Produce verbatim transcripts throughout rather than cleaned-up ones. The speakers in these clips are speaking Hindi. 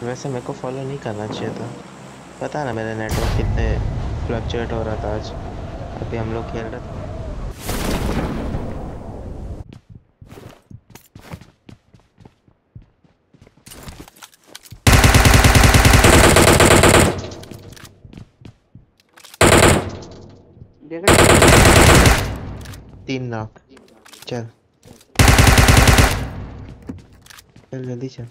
वैसे मेरे को फॉलो नहीं करना चाहिए था। पता ना मेरे नेटवर्क कितने फ्लक्चुएट हो रहा था आज। अभी हम लोग खेल रहे थे। तीन ना। चल चल जल्दी चल।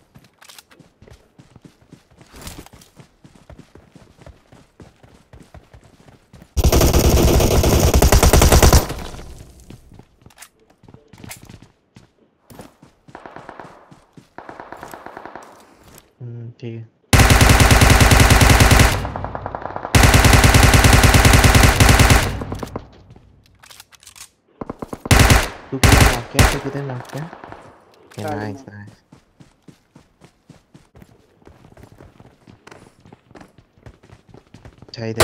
हम्म ठीक है। तू किधर नॉक किया? तू किधर नॉक किया? Nice nice. अच्छा इधर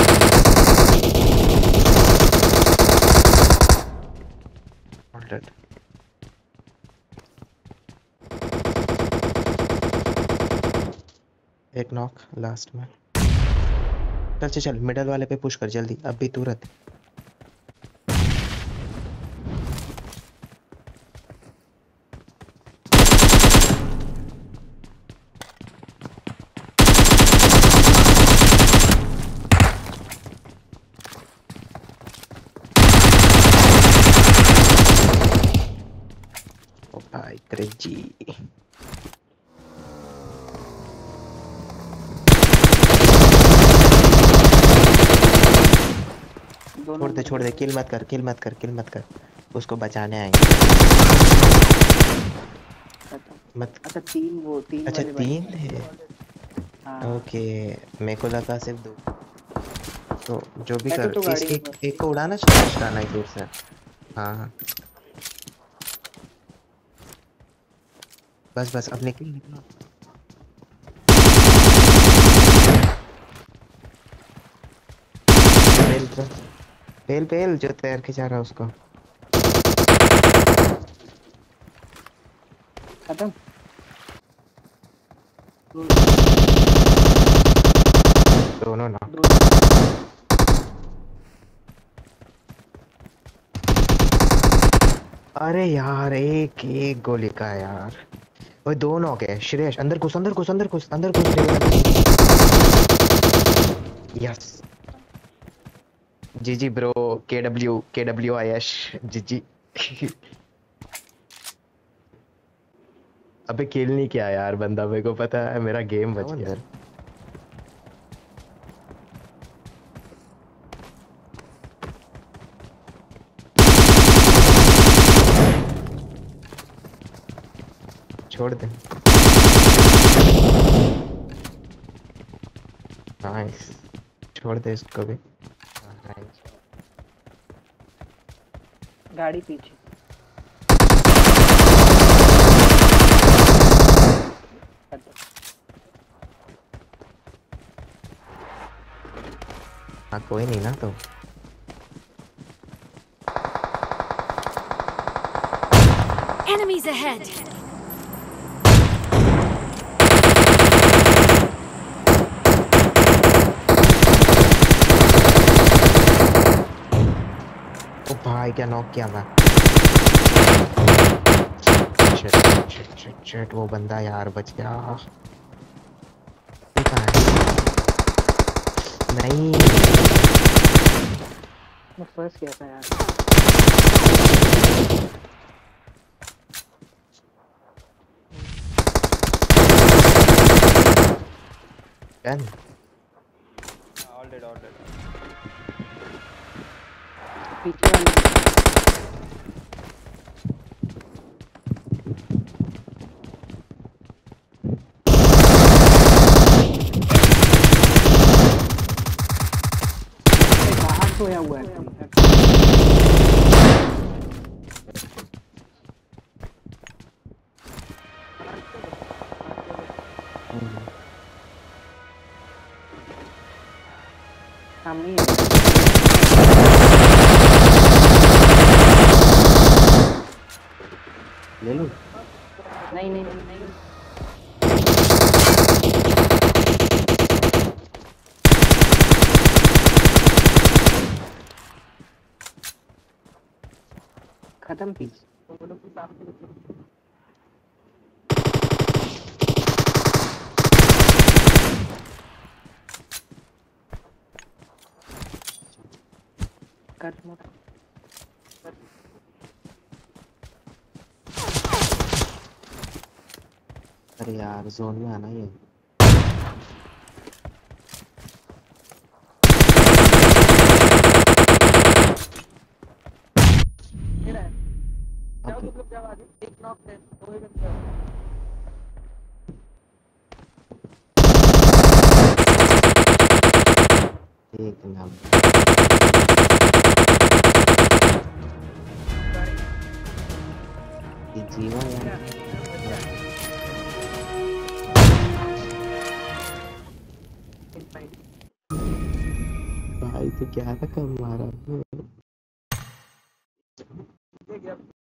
ऑलराइट। एक नॉक लास्ट में। चल चल चल मिडल वाले पे पुश कर जल्दी अभी तुरंत। ओ भाई क्रेजी। छोड़ दे छोड़ दे किल मत कर किल मत कर किल मत कर। उसको बचाने आएंगे। मत। अच्छा तीन वो तीन अच्छा वाले तीन थे। हाँ। ओके मेरे को लगा सिर्फ दो। तो जो भी कर तो इस गाड़ी एक एक को उड़ाना श्रेयश उड़ाना है दूर से। हाँ हाँ बस बस अब निकल निकलो। पेल पेल पेल जो तैर के जा रहा है उसको। खत्म। दोनों ना। अरे यार एक एक गोली का यार। वो दो नॉक है। श्रेयश अंदर घुस अंदर घुस अंदर घुस अंदर घुस यस। G G bro. के डब्ल्यू के डब्ल्यू आई एश जी जी। अबे किल नहीं किया यार बंदा मेरे को पता है मेरा गेम बच गया। छोड़ दे। नाइस। छोड़ दे इसको भी। गाड़ी पीछे। हाँ कोई नहीं ना तो। Enemies ahead. ओ भाई क्या नॉक किया मैं। शिट शिट शिट शिट वो बंदा यार बच गया। नहीं मैं फंस गया था यार। Done. All dead all dead. पीछे वाले बाहर सोया हुआ है। सामने ही है। ले लूं? नहीं नहीं नहीं नहीं खत्म की। कट मोटा अरे यार जोन में आना ही है। एक नाम ये जीवा यार। भाई तो क्या था कम मारा।